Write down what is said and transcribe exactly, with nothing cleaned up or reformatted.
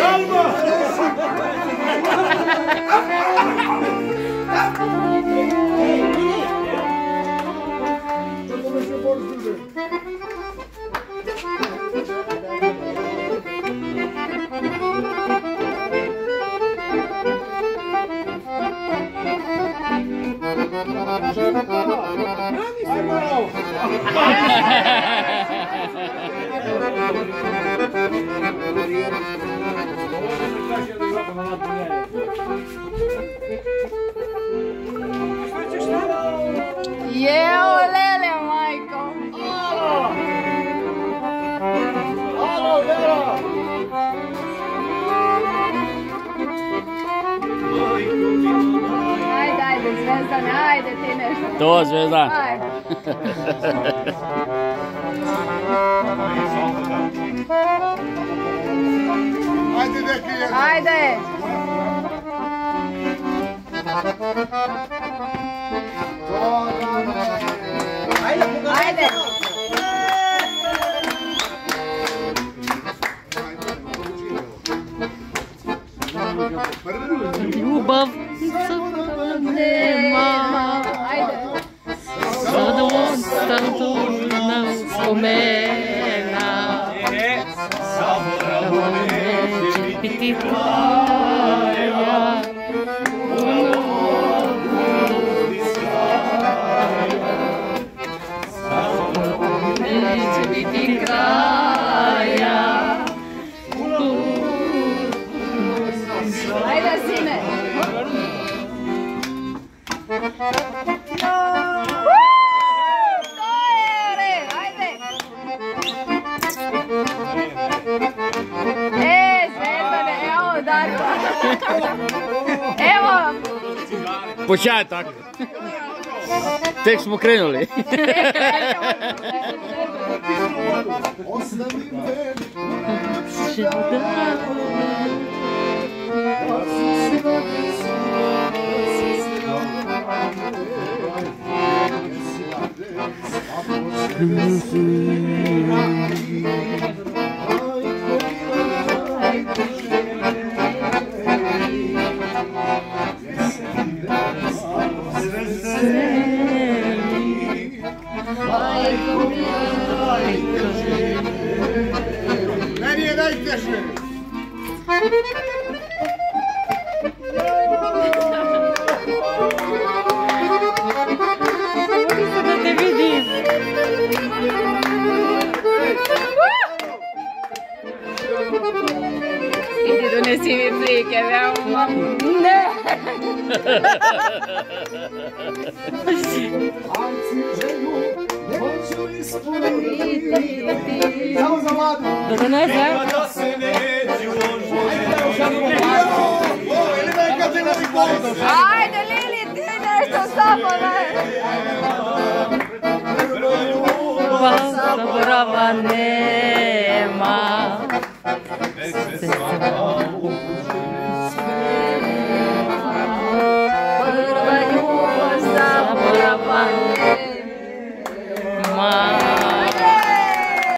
Jeo, lele, majko! Alo, Vera! Ajde, ajde, Zvezdane, ajde ti nešto. To, Zvezdan. Ajde. Ajde, neki jedan. Ajde. Ajde. Ljubav nema. Ajde. Sada ostam tužna uspomena. Samo neće biti kraja. Neće biti kraja. Ajde, sine. To je red, ajde. E, Zvezdane, evo Darko. Evo. Počaj tako. Tek smo krenuli. Ostavi me. Meni je najteže. Da te vidim. Idi, donesi mi plike, veoma. Ne! Samo za vladu. Da donese? Ajde, Lili, ti nešto samo ne! Pa zaborava nema.